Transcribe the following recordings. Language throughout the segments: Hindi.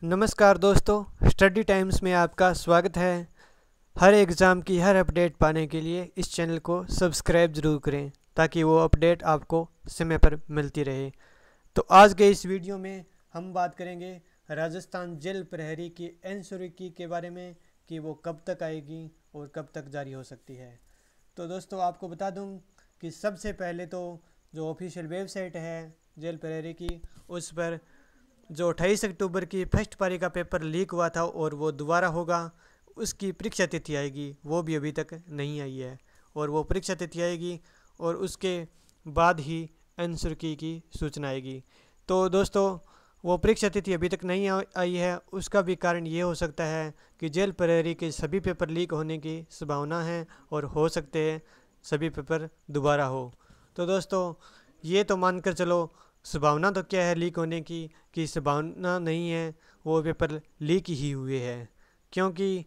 नमस्कार दोस्तों, स्टडी टाइम्स में आपका स्वागत है। हर एग्ज़ाम की हर अपडेट पाने के लिए इस चैनल को सब्सक्राइब ज़रूर करें ताकि वो अपडेट आपको समय पर मिलती रहे। तो आज के इस वीडियो में हम बात करेंगे राजस्थान जेल प्रहरी की एनसुरकी के बारे में कि वो कब तक आएगी और कब तक जारी हो सकती है। तो दोस्तों आपको बता दूं कि सबसे पहले तो जो ऑफिशियल वेबसाइट है जेल प्रहरी की, उस पर जो 28 अक्टूबर की फर्स्ट पारी का पेपर लीक हुआ था और वो दोबारा होगा, उसकी परीक्षा तिथि आएगी, वो भी अभी तक नहीं आई है। और वो परीक्षा तिथि आएगी और उसके बाद ही एनसुरकी की सूचना आएगी। तो दोस्तों वो परीक्षा तिथि अभी तक नहीं आई है, उसका भी कारण ये हो सकता है कि जेल प्रहरी के सभी पेपर लीक होने की संभावना है और हो सकते हैं सभी पेपर दोबारा हो। तो दोस्तों ये तो मानकर चलो, संभावना तो क्या है लीक होने की कि संभावना नहीं है, वो पेपर लीक ही हुए हैं। क्योंकि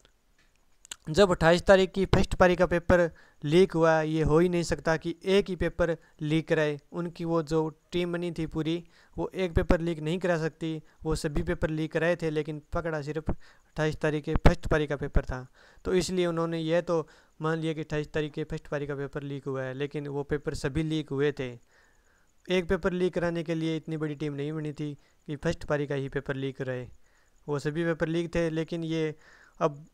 जब 28 तारीख की फर्स्ट पारी का पेपर लीक हुआ, ये हो ही नहीं सकता कि एक ही पेपर लीक कराए। उनकी वो जो टीम बनी थी पूरी, वो एक पेपर लीक नहीं करा सकती, वो सभी पेपर लीक कराए थे, लेकिन पकड़ा सिर्फ 28 तारीख के फर्स्ट पारी का पेपर था। तो इसलिए उन्होंने यह तो मान लिया कि 28 तारीख के फर्स्ट पारी का पेपर लीक हुआ है, लेकिन वो पेपर सभी लीक हुए थे। एक पेपर लीक कराने के लिए इतनी बड़ी टीम नहीं बनी थी कि फर्स्ट पारी का ही पेपर लीक कराए, वो सभी पेपर लीक थे। लेकिन ये अब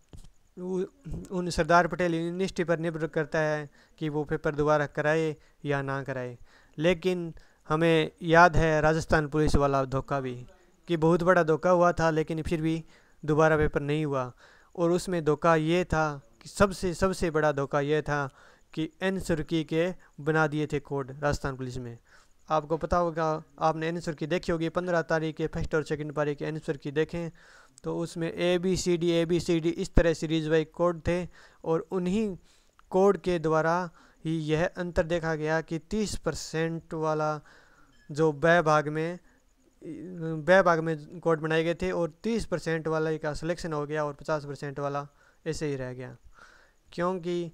उन सरदार पटेल यूनिवर्सिटी पर निर्भर करता है कि वो पेपर दोबारा कराए या ना कराए। लेकिन हमें याद है राजस्थान पुलिस वाला धोखा भी, कि बहुत बड़ा धोखा हुआ था, लेकिन फिर भी दोबारा पेपर नहीं हुआ। और उसमें धोखा ये था कि सबसे बड़ा धोखा ये था कि एनसुरकी के बना दिए थे कोड राजस्थान पुलिस में। आपको पता होगा, आपने एनसुरकी देखी होगी, 15 तारीख के फर्स्ट और सेकंड पारी के एनसुरकी देखें तो उसमें ABCD इस तरह सीरीज वाइज कोड थे। और उन्हीं कोड के द्वारा ही यह अंतर देखा गया कि 30% वाला जो ब भाग में कोड बनाए गए थे और 30% वाला का सिलेक्शन हो गया और 50% वाला ऐसे ही रह गया। क्योंकि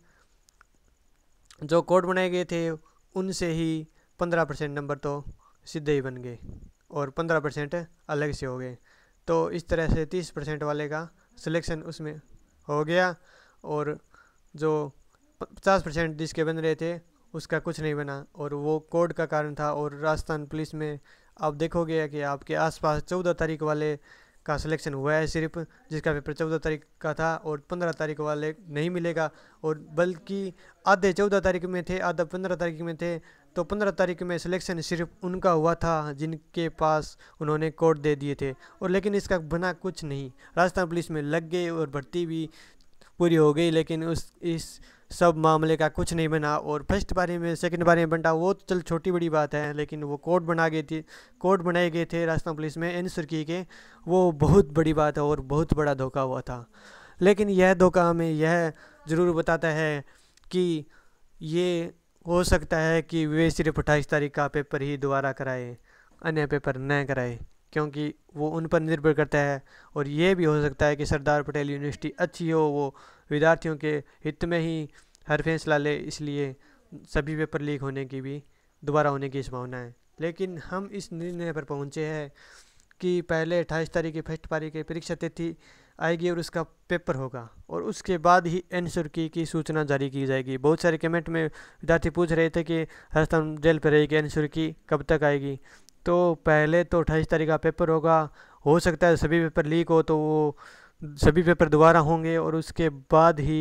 जो कोड बनाए गए थे उनसे ही 15% नंबर तो सीधे ही बन गए और 15% अलग से हो गए। तो इस तरह से 30% वाले का सिलेक्शन उसमें हो गया और जो 50% जिसके बन रहे थे उसका कुछ नहीं बना, और वो कोड का कारण था। और राजस्थान पुलिस में आप देखोगे कि आपके आसपास 14 तारीख वाले का सिलेक्शन हुआ है सिर्फ, जिसका पेपर 14 तारीख का था, और 15 तारीख वाले नहीं मिलेगा। और बल्कि आधे 14 तारीख में थे, आधा 15 तारीख में थे। तो 15 तारीख में सिलेक्शन सिर्फ उनका हुआ था जिनके पास उन्होंने कोड दे दिए थे, और लेकिन इसका बना कुछ नहीं। राजस्थान पुलिस में लग गए और भर्ती भी पूरी हो गई, लेकिन इस सब मामले का कुछ नहीं बना। और फर्स्ट पारी में सेकंड पारी में बंटा, वो तो चल छोटी बड़ी बात है, लेकिन वो कोड बनाए गए थे राजस्थान पुलिस में एनसुरकी के, वो बहुत बड़ी बात है और बहुत बड़ा धोखा हुआ था। लेकिन यह धोखा हमें यह ज़रूर बताता है कि ये हो सकता है कि वे सिर्फ 28 तारीख का पेपर ही दोबारा कराए, अन्य पेपर न कराए, क्योंकि वो उन पर निर्भर करता है। और ये भी हो सकता है कि सरदार पटेल यूनिवर्सिटी अच्छी हो, वो विद्यार्थियों के हित में ही हर फैसला ले, इसलिए सभी पेपर लीक होने की भी दोबारा होने की संभावना है। लेकिन हम इस निर्णय पर पहुँचे हैं कि पहले 28 तारीख की फर्स्ट पारी की परीक्षा तिथि आएगी और उसका पेपर होगा, और उसके बाद ही एनसुरकी की सूचना जारी की जाएगी। बहुत सारे कमेंट में विद्यार्थी पूछ रहे थे कि राजस्थान जेल प्रहरी की एनसुरकी कब तक आएगी। तो पहले तो 28 तारीख का पेपर होगा, हो सकता है सभी पेपर लीक हो तो वो सभी पेपर दोबारा होंगे, और उसके बाद ही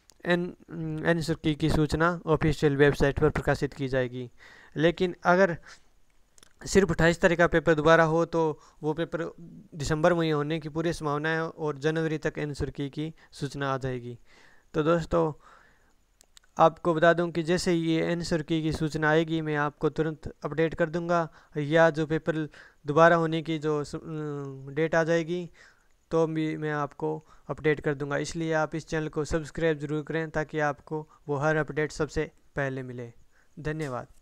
एनसुरकी की सूचना ऑफिशियल वेबसाइट पर प्रकाशित की जाएगी। लेकिन अगर सिर्फ 28 तारीख का पेपर दोबारा हो तो वो पेपर दिसंबर में होने की पूरी संभावना है, और जनवरी तक एनसुरकी की सूचना आ जाएगी। तो दोस्तों आपको बता दूं कि जैसे ही ये एनसुरकी की सूचना आएगी, मैं आपको तुरंत अपडेट कर दूंगा, या जो पेपर दोबारा होने की जो डेट आ जाएगी तो भी मैं आपको अपडेट कर दूंगा। इसलिए आप इस चैनल को सब्सक्राइब ज़रूर करें ताकि आपको वो हर अपडेट सबसे पहले मिले। धन्यवाद।